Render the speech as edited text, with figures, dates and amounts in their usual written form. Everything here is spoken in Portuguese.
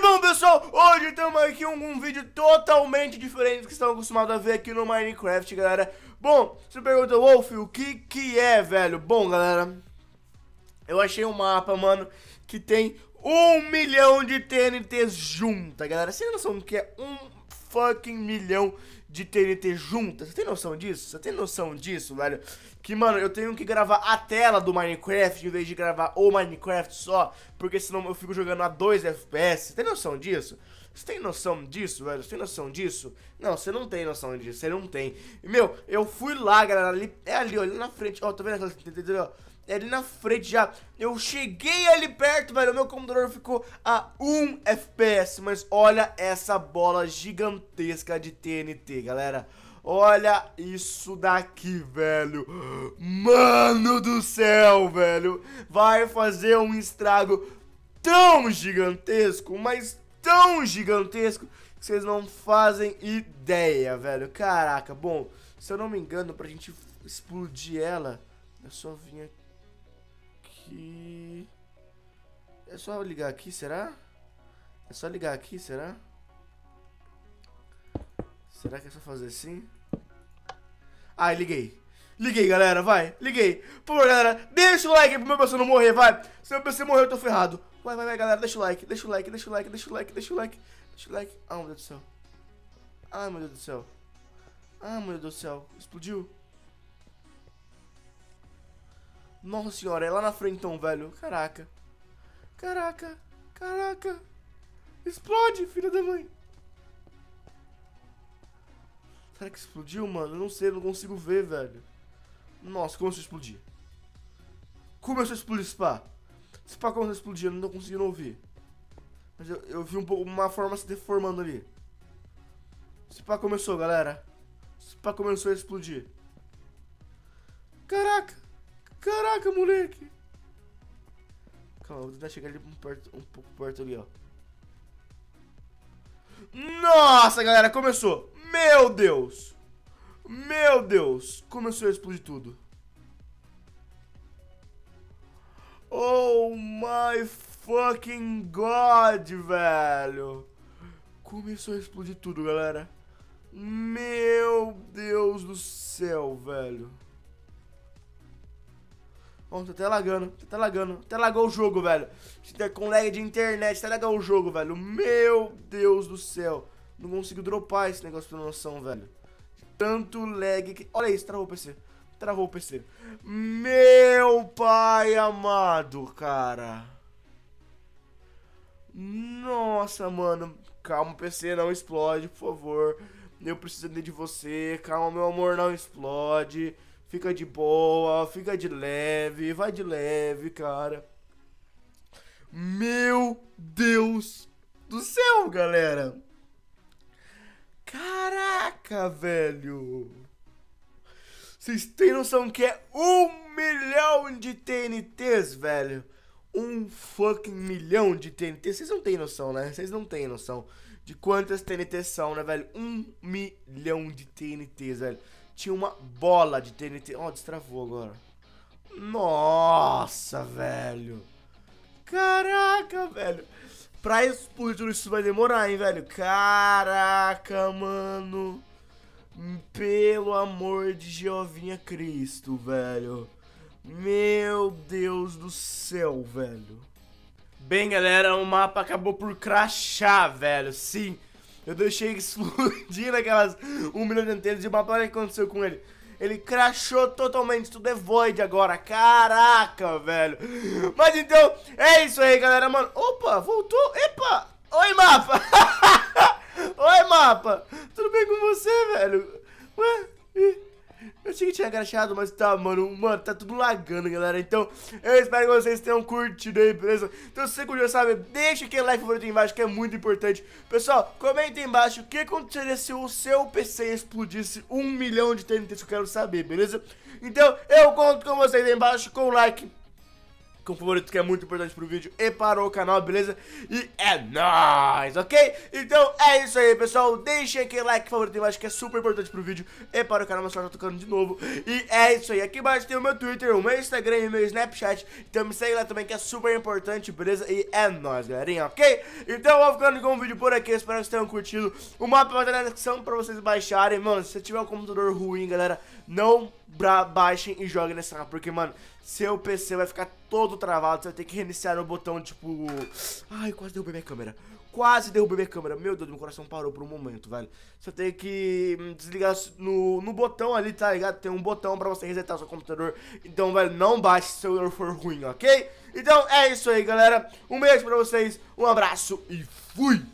Então, pessoal, hoje estamos aqui com um vídeo totalmente diferente do que estão acostumados a ver aqui no Minecraft, galera. Bom, você pergunta, Wolf, o que é, velho? Bom, galera, eu achei um mapa, mano, que tem 1 milhão de TNTs juntas, galera. Você tem noção do que é 1 fucking milhão de TNT juntas? Você tem noção disso? Você tem noção disso, velho? Que, mano, eu tenho que gravar a tela do Minecraft em vez de gravar o Minecraft só, porque senão eu fico jogando a 2 FPS. Você tem noção disso? Você tem noção disso, velho? Você tem noção disso? Não, você não tem noção disso, você não tem. E, meu, eu fui lá, galera, ali, é ali, ó, ali na frente, ó, tá vendo aquela TNT, ó? É ali na frente já. Eu cheguei ali perto, velho. O meu computador ficou a 1 FPS. Mas olha essa bola gigantesca de TNT, galera. Olha isso daqui, velho. Mano do céu, velho. Vai fazer um estrago tão gigantesco, mas tão gigantesco, que vocês não fazem ideia, velho. Caraca, bom, se eu não me engano, pra gente explodir ela, é só vir aqui. É só ligar aqui, será? É só ligar aqui, será? Será que é só fazer assim? Ai, liguei. Liguei, galera, vai. Liguei. Por favor, galera, deixa o like pro meu PC não morrer, vai. Se meu PC morrer, eu tô ferrado. Vai, galera, deixa o like, deixa o like, deixa o like, deixa o like, deixa o like. Deixa o like. Ai, meu Deus do céu. Ai, meu Deus do céu. Ai, meu Deus do céu. Explodiu. Nossa senhora, é lá na frente então, velho. Caraca. Caraca. Caraca. Explode, filha da mãe. Será que explodiu, mano? Eu não sei, eu não consigo ver, velho. Nossa, começou a explodir. Começou a explodir, Spa. Spa começou a explodir, eu não tô conseguindo ouvir. Mas eu vi uma forma se deformando ali. Spa começou, galera. Spa começou a explodir. Caraca. Caraca, moleque. Calma, vou tentar chegar ali um pouco perto ali, ó. Nossa, galera, começou. Meu Deus. Meu Deus. Começou a explodir tudo. Oh my fucking god, velho. Começou a explodir tudo, galera. Meu Deus do céu, velho. Ó, tá até lagando, tá até lagando. Até lagou o jogo, velho. Com lag de internet, até lagou o jogo, velho. Meu Deus do céu. Não consigo dropar esse negócio pra noção, velho. Tanto lag que... Olha isso, travou o PC. Travou o PC. Meu pai amado, cara. Nossa, mano. Calma, PC, não explode, por favor. Eu preciso de você. Calma, meu amor, não explode. Fica de boa, fica de leve, vai de leve, cara. Meu Deus do céu, galera. Caraca, velho. Vocês têm noção que é 1 milhão de TNTs, velho? 1 fucking milhão de TNTs. Vocês não têm noção, né? Vocês não têm noção de quantas TNTs são, né, velho? 1 milhão de TNTs, velho. Tinha uma bola de TNT. Ó, destravou agora. Nossa, velho. Caraca, velho. Pra explodir tudo isso vai demorar, hein, velho. Caraca, mano. Pelo amor de Jeovinha Cristo, velho. Meu Deus do céu, velho. Bem, galera, o mapa acabou por crashar, velho. Sim. Eu deixei explodir naquelas 1 milhão de antenas e o mapa, olha o que aconteceu com ele. Ele crashou totalmente, tudo é void agora. Caraca, velho. Mas então, é isso aí, galera, mano. Opa, voltou. Epa. Oi, mapa. Oi, mapa. Tudo bem com você, velho? Ué? Eu achei que tinha crashado, mas tá, mano, tá tudo lagando, galera. Então, eu espero que vocês tenham curtido aí, beleza? Então, se você curtiu, sabe, deixa aquele like favorito aí embaixo, que é muito importante. Pessoal, comenta aí embaixo o que aconteceria se o seu PC explodisse 1 milhão de TNTs, que eu quero saber, beleza? Então, eu conto com vocês aí embaixo com o like, com favorito, que é muito importante pro vídeo e para o canal, beleza? E é nóis, ok? Então é isso aí, pessoal. Deixem aquele like favorito embaixo, que é super importante pro vídeo e para o canal, mas só tá tocando de novo. E é isso aí. Aqui embaixo tem o meu Twitter, o meu Instagram e o meu Snapchat. Então me segue lá também, que é super importante, beleza? E é nóis, galerinha, ok? Então eu vou ficando com o vídeo por aqui. Espero que vocês tenham curtido. O mapa vai estar na descrição pra vocês baixarem. Mano, se você tiver um computador ruim, galera, não baixem e joguem nesse mapa, porque, mano, seu PC vai ficar todo travado. Você vai ter que reiniciar no botão, tipo... Ai, quase derrubei minha câmera. Quase derrubei minha câmera. Meu Deus, meu coração parou por um momento, velho. Você tem que desligar no botão ali, tá ligado? Tem um botão pra você resetar o seu computador. Então, velho, não baixe se o celular for ruim, ok? Então, é isso aí, galera. Um beijo pra vocês, um abraço e fui!